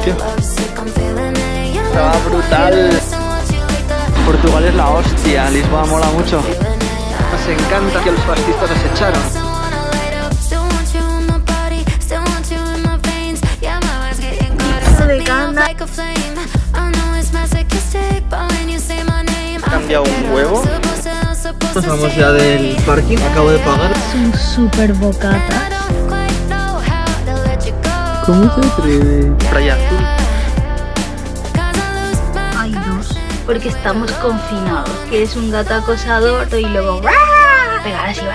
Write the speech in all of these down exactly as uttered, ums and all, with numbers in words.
sitio. Estaba brutal. Portugal es la hostia, Lisboa mola mucho. Nos encanta que los fascistas nos echaron. Ha cambiado un huevo. Nos vamos ya del parking, acabo de pagar. Es un super bocata. ¿Cómo se atreve? Playa azul. Hay dos, porque estamos confinados, que es un gato acosador y luego pegar así.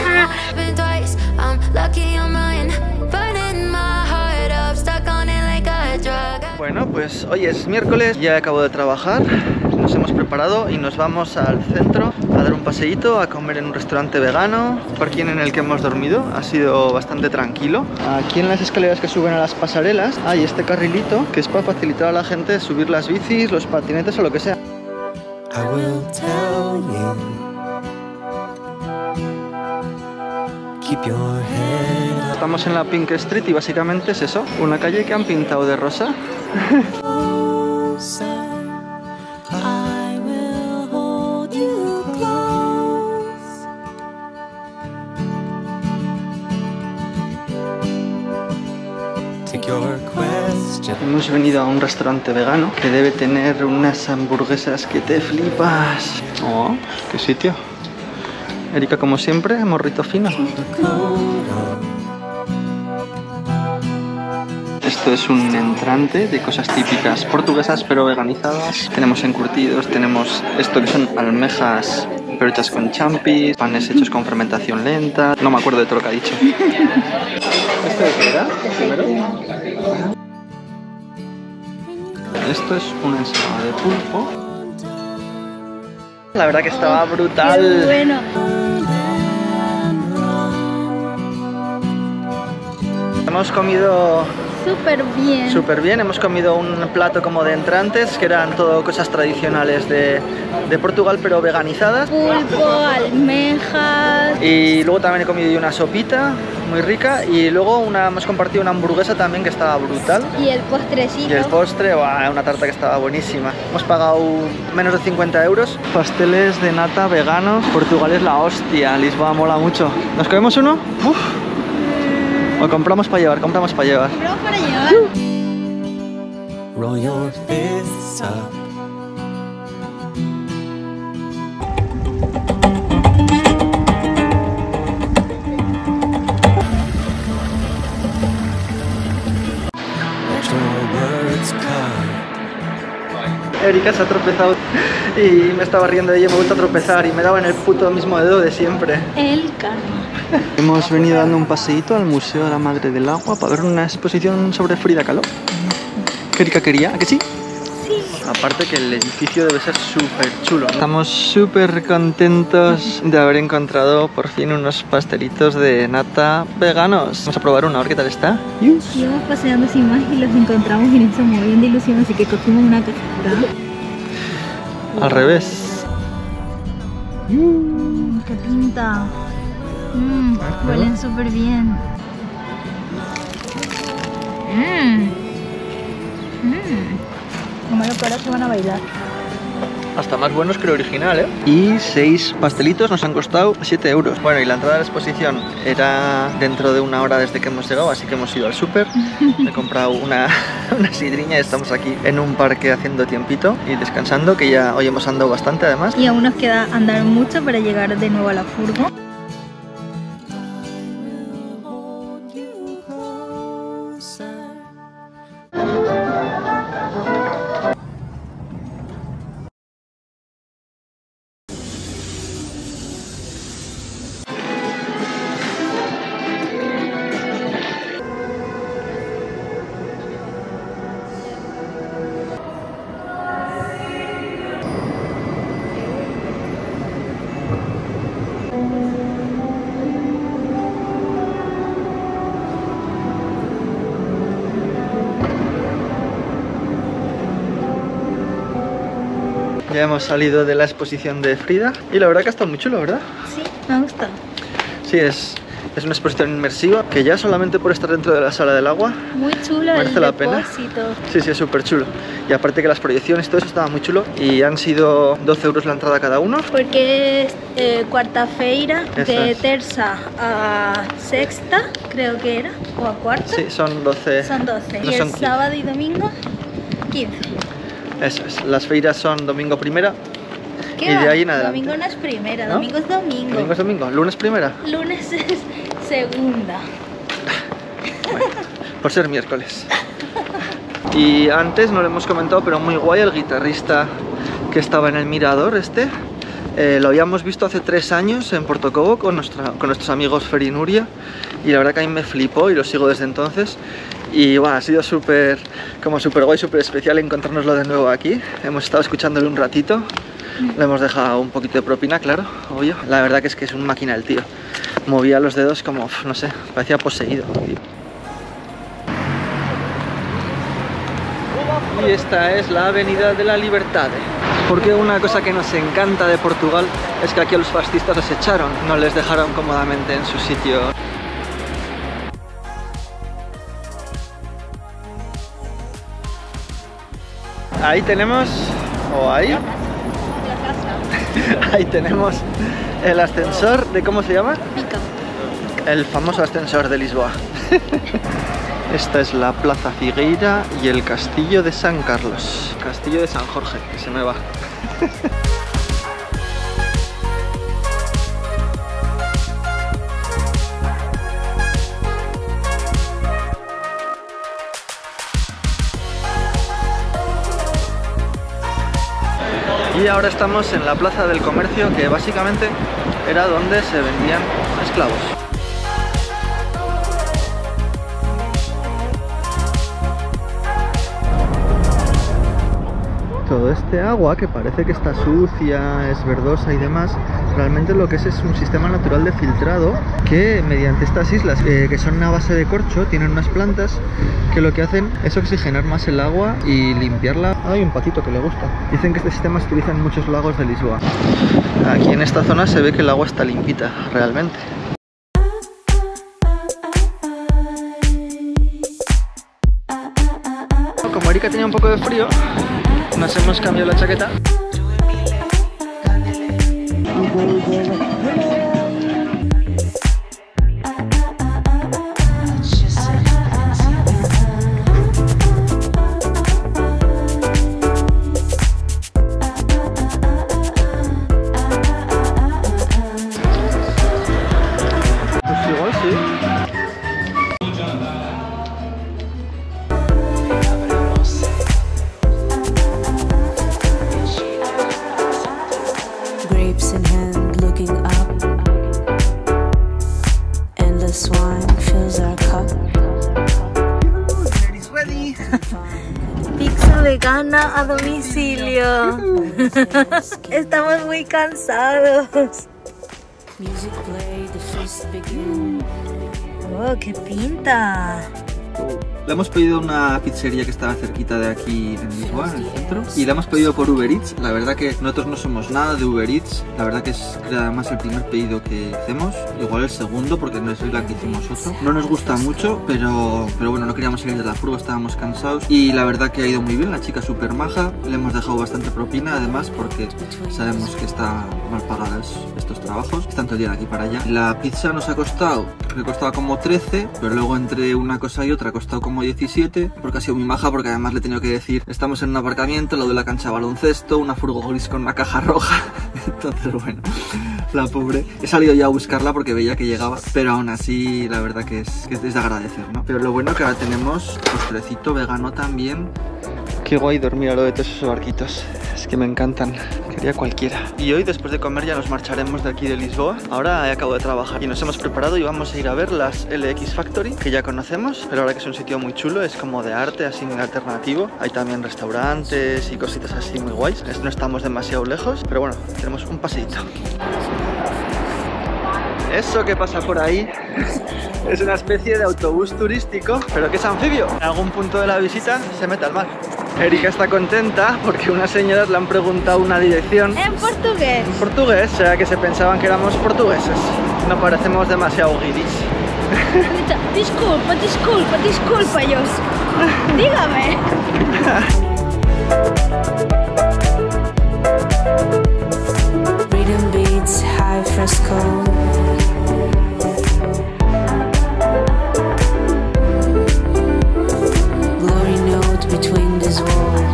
Bueno, pues hoy es miércoles, ya acabo de trabajar, nos hemos preparado y nos vamos al centro a dar un paseíto, a comer en un restaurante vegano. El parking en el que hemos dormido ha sido bastante tranquilo. Aquí en las escaleras que suben a las pasarelas hay este carrilito que es para facilitar a la gente subir las bicis, los patinetes o lo que sea. I will tell you. Keep your head. Estamos en la Pink Street y básicamente es eso, una calle que han pintado de rosa. Hemos venido a un restaurante vegano que debe tener unas hamburguesas que te flipas. Oh, qué sitio. Erika, como siempre, morrito fino. Esto es un entrante de cosas típicas portuguesas pero veganizadas. Tenemos encurtidos, tenemos esto que son almejas pero hechas con champis, panes hechos con fermentación lenta. No me acuerdo de todo lo que ha dicho. ¿Esto de qué era? ¿Primero? Esto es una ensalada de pulpo. La verdad que estaba brutal. Qué bueno. Hemos comido súper bien. Súper bien, hemos comido un plato como de entrantes, que eran todo cosas tradicionales de, de Portugal, pero veganizadas. Pulpo, almejas. Y luego también he comido una sopita muy rica y luego una, hemos compartido una hamburguesa también que estaba brutal. Y el postrecito. Y el postre, ¡buah! Una tarta que estaba buenísima. Hemos pagado menos de cincuenta euros. Pasteles de nata veganos. Portugal es la hostia, Lisboa mola mucho. ¿Nos comemos uno? Uf. O compramos para llevar, compramos para llevar. ¿Compramos para llevar? Roll your fists up. Erika se ha tropezado y me estaba riendo de ella, me he vuelto a tropezar y me daba en el puto mismo dedo de siempre. El karma. Hemos venido dando un paseíto al Museo de la Madre del Agua para ver una exposición sobre Frida Kahlo. ¿Qué Erika quería? ¿A que sí? Sí. Aparte que el edificio debe ser súper chulo, ¿no? Estamos súper contentos de haber encontrado por fin unos pastelitos de nata veganos. Vamos a probar uno, a ver qué tal está. Íbamos paseando sin más y los encontramos y nos hizo muy bien de ilusión, así que cogimos una cajita. Al revés. Mm, ¡qué pinta! Mm, huelen súper bien. Mmm. Mmm. Como lo que ahora se van a bailar. Hasta más buenos que el original, ¿eh? Y seis pastelitos nos han costado siete euros. Bueno, y la entrada a la exposición era dentro de una hora desde que hemos llegado, así que hemos ido al súper. He comprado una, una sidriña y estamos aquí en un parque haciendo tiempito y descansando, que ya hoy hemos andado bastante además. Y aún nos queda andar mucho para llegar de nuevo a la furgo. Ya hemos salido de la exposición de Frida y la verdad que ha estado muy chulo, ¿verdad? Sí, me ha gustado. Sí, es, Es una exposición inmersiva que ya solamente por estar dentro de la sala del agua Muy chulo merece el la pena. depósito. Sí, sí, es súper chulo. Y aparte que las proyecciones y todo eso estaba muy chulo. Y han sido doce euros la entrada cada uno. Porque es eh, cuarta feira, Eso de es. terza a sexta, creo que era, o a cuarta. Sí, son doce. Son doce. No y son el quince. sábado y domingo, quince. Eso es. Las feiras son domingo primera. ¿Qué Y va? de ahí en adelante. Domingo no es primera, ¿No? domingo es domingo. Domingo es domingo. Lunes primera. Lunes es segunda. Por ser miércoles. Y antes no lo hemos comentado, pero muy guay el guitarrista que estaba en el mirador este. Eh, lo habíamos visto hace tres años en Portocobo con, nuestra, con nuestros amigos Fer y Nuria. Y la verdad que a mí me flipó y lo sigo desde entonces. Y bueno, ha sido súper, como súper guay, súper especial encontrárnoslo de nuevo aquí. Hemos estado escuchándole un ratito. Le hemos dejado un poquito de propina, claro, obvio. La verdad que es que es un máquina el tío. Movía los dedos como, no sé, parecía poseído, tío. Y esta es la Avenida de la Libertad. Porque una cosa que nos encanta de Portugal es que aquí a los fascistas los echaron, no les dejaron cómodamente en su sitio. Ahí tenemos, o ahí, ahí tenemos el ascensor de, ¿cómo se llama? Pica. El famoso ascensor de Lisboa. Esta es la Plaza Figueira y el Castillo de San Carlos. Castillo de San Jorge, que se me va. Y ahora estamos en la Plaza del Comercio, que básicamente era donde se vendían esclavos. Todo este agua que parece que está sucia, es verdosa y demás, realmente lo que es es un sistema natural de filtrado que mediante estas islas eh, que son a base de corcho, tienen unas plantas que lo que hacen es oxigenar más el agua y limpiarla. Hay un patito que le gusta. Dicen que este sistema se utiliza en muchos lagos de Lisboa. Aquí en esta zona se ve que el agua está limpita, realmente. Como Erika tenía un poco de frío, nos hemos cambiado la chaqueta. Pues igual sí. Grapes in hand, looking up. Endless wine fills our cup. Pizza vegana a domicilio. Estamos muy cansados. Music played, the feast began. Oh, qué pinta. Le hemos pedido una pizzería que estaba cerquita de aquí en Lisboa, en el centro, y la hemos pedido por Uber Eats. La verdad que nosotros no somos nada de Uber Eats, la verdad que es creo, además el primer pedido que hacemos, igual el segundo porque no es la que hicimos otro. No nos gusta mucho, pero, pero bueno, no queríamos salir de la furgo, estábamos cansados y la verdad que ha ido muy bien, la chica súper maja, le hemos dejado bastante propina además porque sabemos que está mal pagadas estos trabajos, están todo el día de aquí para allá. La pizza nos ha costado, le costaba como trece, pero luego entre una cosa y otra ha costado como diecisiete, porque ha sido muy maja, porque además le he tenido que decir, estamos en un aparcamiento, lo de la cancha de baloncesto, una furgo gris con una caja roja, entonces bueno, la pobre, he salido ya a buscarla porque veía que llegaba, pero aún así la verdad que es, que es de agradecer, ¿no? Pero lo bueno que ahora tenemos postrecito vegano también. Qué guay dormir a lo de todos esos barquitos, es que me encantan, quería cualquiera. Y hoy después de comer ya nos marcharemos de aquí de Lisboa. Ahora acabo de trabajar y nos hemos preparado y vamos a ir a ver las L X Factory, que ya conocemos, pero ahora que es un sitio muy chulo, es como de arte, así muy alternativo. Hay también restaurantes y cositas así muy guays. No estamos demasiado lejos, pero bueno, tenemos un paseíto. Eso que pasa por ahí es una especie de autobús turístico, pero que es anfibio. En algún punto de la visita se mete al mar. Erika está contenta porque unas señoras le han preguntado una dirección En portugués. en portugués, o sea que se pensaban que éramos portugueses. No parecemos demasiado guiris. Disculpa, disculpa, disculpa, Dios. Dígame. Rhythm beats, high fresco. Glory note between these walls.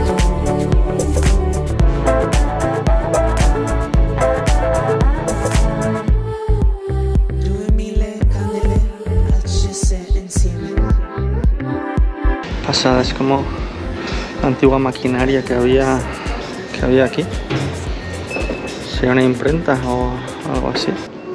Pasada, es como la antigua maquinaria que había que había aquí. ¿Sería una imprenta o algo así?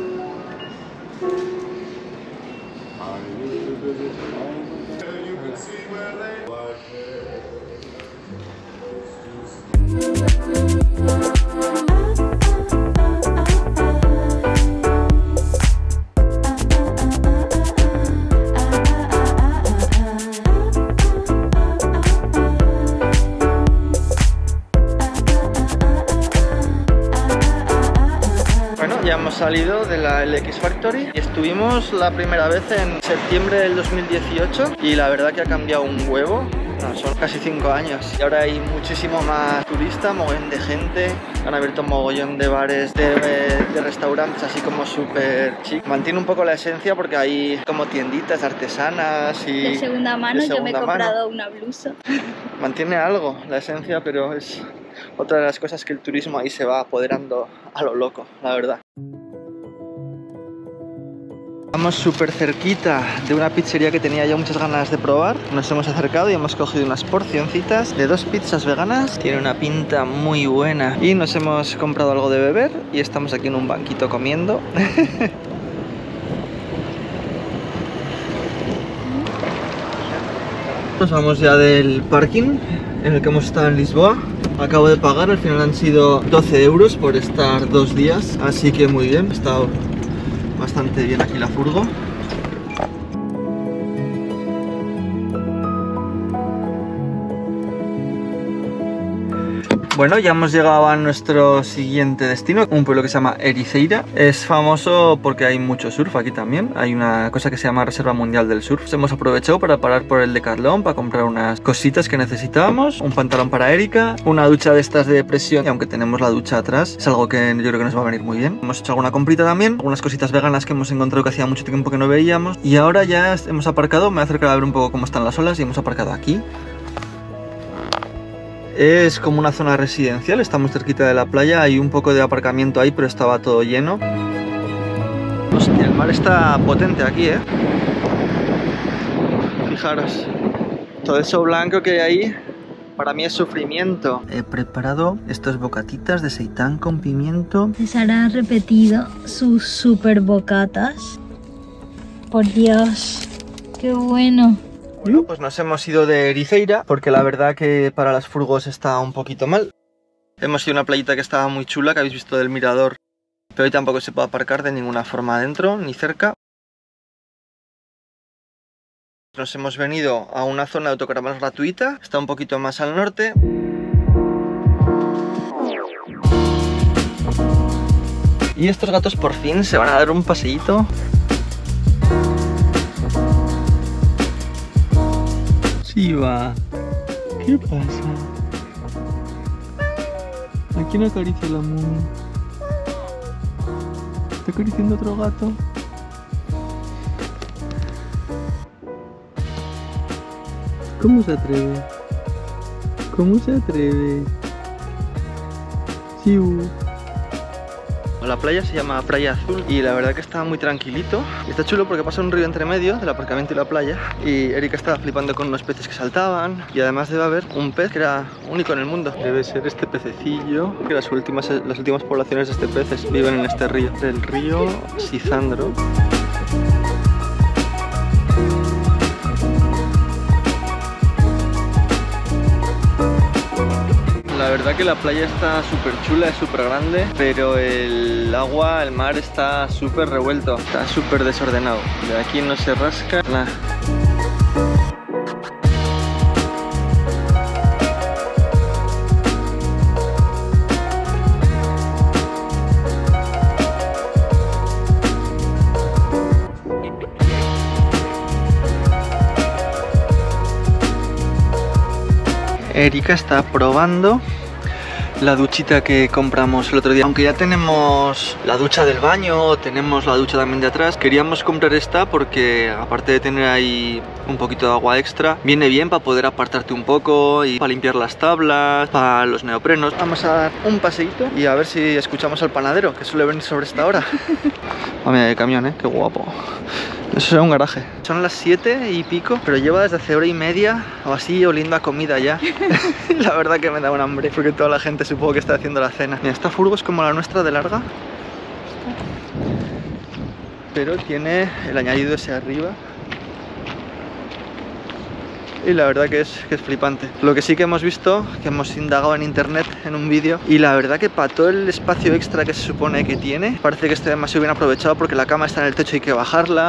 Ya hemos salido de la L X Factory y estuvimos la primera vez en septiembre del dos mil dieciocho y la verdad que ha cambiado un huevo. No, son casi cinco años y ahora hay muchísimo más turista, mogollón de gente, han abierto un mogollón de bares, de, de restaurantes así como súper chic. Mantiene un poco la esencia porque hay como tienditas artesanas y De segunda mano, de yo me he segunda comprado mano. una blusa. Mantiene algo la esencia, pero es otra de las cosas que el turismo ahí se va apoderando a lo loco, la verdad. Estamos súper cerquita de una pizzería que tenía ya muchas ganas de probar. Nos hemos acercado y hemos cogido unas porcioncitas de dos pizzas veganas. Tiene una pinta muy buena. Y nos hemos comprado algo de beber y estamos aquí en un banquito comiendo. Nos vamos ya del parking en el que hemos estado en Lisboa. Acabo de pagar, al final han sido doce euros por estar dos días. Así que muy bien, ha estado bastante bien aquí la furgo. Bueno, ya hemos llegado a nuestro siguiente destino, un pueblo que se llama Ericeira. Es famoso porque hay mucho surf aquí también. Hay una cosa que se llama Reserva Mundial del Surf. Hemos aprovechado para parar por el Decathlon para comprar unas cositas que necesitábamos. Un pantalón para Erika, una ducha de estas de presión. Y aunque tenemos la ducha atrás, es algo que yo creo que nos va a venir muy bien. Hemos hecho alguna comprita también, algunas cositas veganas que hemos encontrado que hacía mucho tiempo que no veíamos. Y ahora ya hemos aparcado, me voy a acercar a ver un poco cómo están las olas y hemos aparcado aquí. Es como una zona residencial, está muy cerquita de la playa, hay un poco de aparcamiento ahí, pero estaba todo lleno. Hostia, el mar está potente aquí, ¿eh? Fijaros, todo eso blanco que hay ahí, para mí es sufrimiento. He preparado estos bocatitas de seitán con pimiento. Sara ha repetido sus super bocatas. Por Dios, qué bueno. Bueno, pues nos hemos ido de Ericeira porque la verdad que para las furgos está un poquito mal. Hemos ido a una playita que estaba muy chula, que habéis visto del mirador, pero hoy tampoco se puede aparcar de ninguna forma adentro ni cerca. Nos hemos venido a una zona de autocaravanas gratuita, está un poquito más al norte. Y estos gatos por fin se van a dar un paseíto. Shiva, ¿qué pasa? ¿A quién acaricia la Mumi? ¿Está acariciando otro gato? ¿Cómo se atreve? ¿Cómo se atreve? Shiu. La playa se llama Playa Azul y la verdad que está muy tranquilito. Está chulo porque pasa un río entre medio del aparcamiento y la playa y Erika estaba flipando con unos peces que saltaban y además debe haber un pez que era único en el mundo. Debe ser este pececillo, que las últimas, las últimas poblaciones de este pez viven en este río, el río Sisandro. La verdad que la playa está súper chula, es súper grande, pero el agua, el mar está súper revuelto, está súper desordenado. De aquí no se rasca nada. Erika está probando la duchita que compramos el otro día. Aunque ya tenemos la ducha del baño, tenemos la ducha también de atrás, queríamos comprar esta porque aparte de tener ahí un poquito de agua extra, viene bien para poder apartarte un poco y para limpiar las tablas, para los neoprenos. Vamos a dar un paseíto y a ver si escuchamos al panadero, que suele venir sobre esta hora. Oh, mira el camión, ¿eh? Qué guapo. Eso será un garaje. Son las siete y pico, pero lleva desde hace hora y media o así oliendo a comida ya. La verdad que me da un hambre, porque toda la gente supongo que está haciendo la cena. Mira, esta furgo es como la nuestra de larga, pero tiene el añadido ese arriba. Y la verdad que es, que es flipante. Lo que sí que hemos visto, que hemos indagado en internet en un vídeo, y la verdad que para todo el espacio extra que se supone que tiene, parece que esté demasiado bien aprovechado porque la cama está en el techo y hay que bajarla.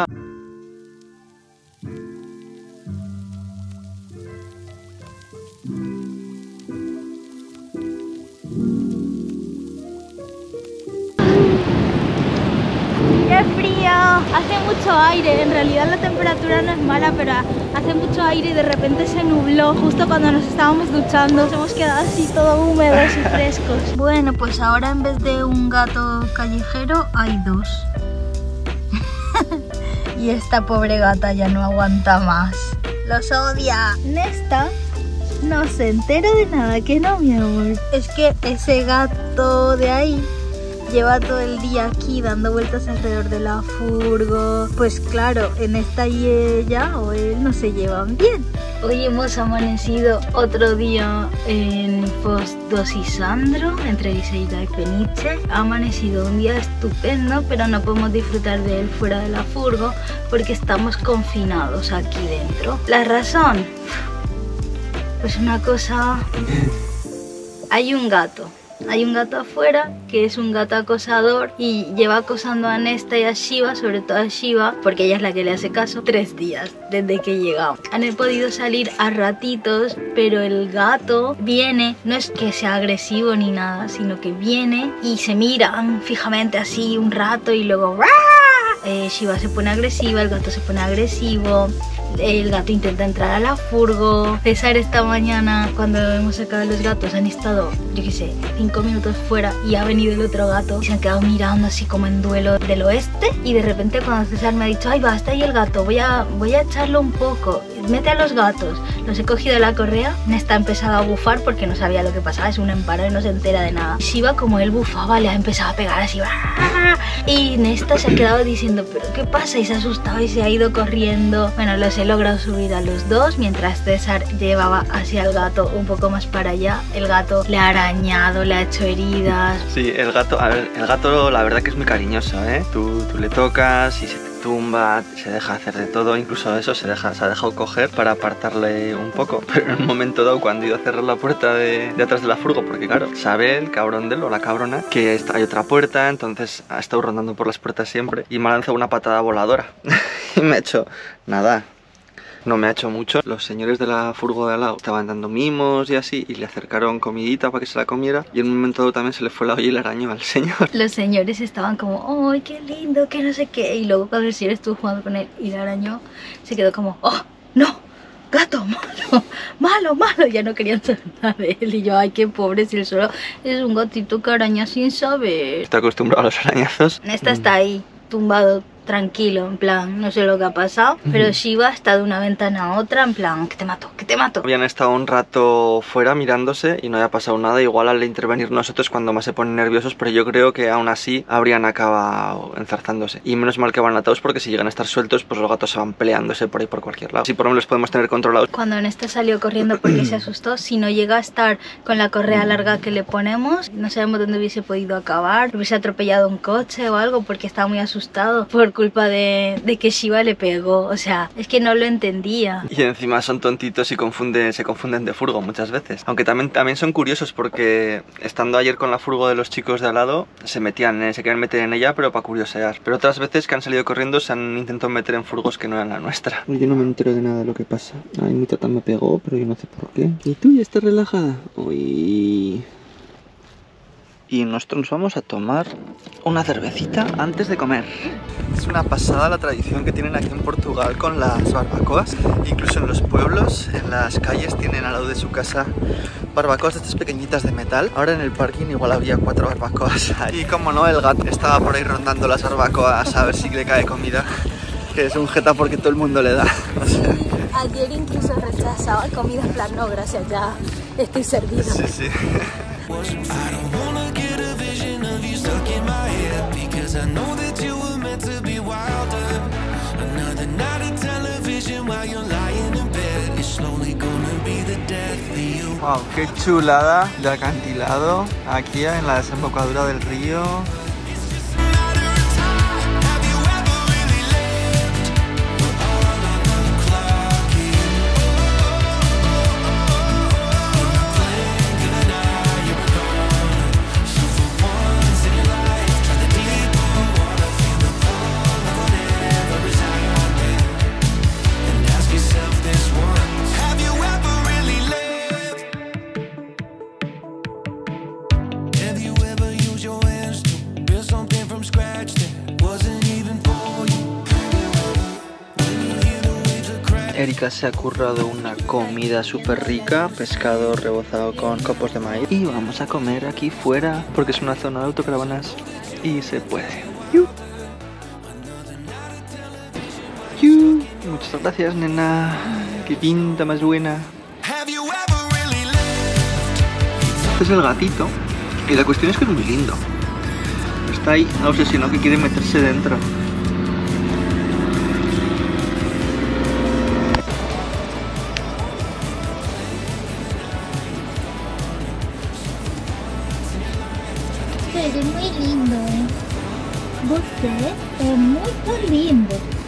¡Qué frío! Hace mucho aire, en realidad la temperatura no es mala, pero hace mucho aire y de repente se nubló justo cuando nos estábamos duchando. Nos hemos quedado así todo húmedos y frescos. Bueno, pues ahora en vez de un gato callejero hay dos. Y esta pobre gata ya no aguanta más. ¡Los odia! Nesta no se entera de nada, que no, mi amor. Es que ese gato de ahí lleva todo el día aquí dando vueltas alrededor de la furgo. Pues claro, en esta y ella o él no se llevan bien. Hoy hemos amanecido otro día en Fos-Dosisandro, entre Liseira y Peniche. Ha amanecido un día estupendo, pero no podemos disfrutar de él fuera de la furgo porque estamos confinados aquí dentro. ¿La razón? Pues una cosa... Hay un gato. Hay un gato afuera que es un gato acosador y lleva acosando a Nesta y a Shiva, sobre todo a Shiva, porque ella es la que le hace caso, tres días desde que llegamos. Han podido salir a ratitos, pero el gato viene, no es que sea agresivo ni nada, sino que viene y se miran fijamente así un rato y luego eh, Shiva se pone agresiva, el gato se pone agresivo. El gato intenta entrar a la furgo. César esta mañana, cuando hemos sacado a los gatos, han estado, yo qué sé, cinco minutos fuera y ha venido el otro gato y se han quedado mirando así como en duelo del oeste. Y de repente cuando César me ha dicho, ay, va, está ahí el gato, voy a, voy a echarlo un poco, mete a los gatos. Los he cogido de la correa, Nesta ha empezado a bufar porque no sabía lo que pasaba, es un emparo y no se entera de nada. Shiva, como él bufaba, le ha empezado a pegar así. Y Nesta se ha quedado diciendo, pero ¿qué pasa? Y se ha asustado y se ha ido corriendo. Bueno, los he logrado subir a los dos mientras César llevaba hacia el gato un poco más para allá. El gato le ha arañado, le ha hecho heridas. Sí, el gato, a ver, el gato la verdad que es muy cariñoso, ¿eh? Tú, tú le tocas y se te tumba, se deja hacer de todo, incluso eso se, deja, se ha dejado coger para apartarle un poco. Pero en un momento dado, cuando he ido a cerrar la puerta de, de atrás de la furgo, porque claro, sabe el cabrón de él o la cabrona que está, hay otra puerta, entonces ha estado rondando por las puertas siempre y me ha lanzado una patada voladora y me ha hecho nada. No me ha hecho mucho. Los señores de la furgo de al lado estaban dando mimos y así, y le acercaron comidita para que se la comiera, y en un momento dado también se le fue la olla y le arañó al señor. Los señores estaban como, ¡ay, qué lindo, que no sé qué! Y luego cuando el señor estuvo jugando con él y le arañó, se quedó como, ¡oh, no! ¡Gato, malo! ¡Malo, malo! Ya no querían saber nada de él. Y yo, ¡ay, qué pobre! Si él solo es un gatito que araña sin saber. Está acostumbrado a los arañazos. Nesta está ahí, tumbado, tranquilo, en plan, no sé lo que ha pasado, pero Shiva está de una ventana a otra, en plan, que te mato, que te mato. Habían estado un rato fuera mirándose y no había pasado nada, igual al intervenir nosotros cuando más se ponen nerviosos, pero yo creo que aún así habrían acabado enzarzándose. Y menos mal que van atados, porque si llegan a estar sueltos, pues los gatos se van peleándose por ahí por cualquier lado. Si por lo menos los podemos tener controlados. Cuando Nesta salió corriendo porque se asustó, si no llega a estar con la correa larga que le ponemos, no sabemos dónde hubiese podido acabar, hubiese atropellado un coche o algo, porque estaba muy asustado por culpa de, de que Shiva le pegó. O sea, es que no lo entendía. Y encima son tontitos y confunden, se confunden de furgo muchas veces. Aunque también, también son curiosos, porque estando ayer con la furgo de los chicos de al lado, se metían, eh, se querían meter en ella, pero para curiosear. Pero otras veces que han salido corriendo se han intentado meter en furgos que no eran la nuestra. Yo no me entero de nada de lo que pasa. Ay, mi tata me pegó, pero yo no sé por qué. ¿Y tú ya estás relajada? Uy... Y nosotros nos vamos a tomar una cervecita antes de comer. Es una pasada la tradición que tienen aquí en Portugal con las barbacoas. Incluso en los pueblos, en las calles tienen al lado de su casa barbacoas de estas pequeñitas de metal. Ahora en el parking igual había cuatro barbacoas. Y como no, el gato estaba por ahí rondando las barbacoas a ver si le cae comida. Que es un jeta porque todo el mundo le da. Sí, ayer incluso rechazaba comida en plan, no, gracias, ya estoy servido. Sí, sí. Wow, qué chulada de acantilado aquí en la desembocadura del río. Erika se ha currado una comida súper rica, pescado rebozado con copos de maíz. Y vamos a comer aquí fuera, porque es una zona de autocaravanas y se puede. ¡Yu! ¡Yu! Muchas gracias, nena. ¡Qué pinta más buena! Este es el gatito. Y la cuestión es que es muy lindo. Está ahí obsesionado que quiere meterse dentro. Es muy lindo. Você é muito lindo.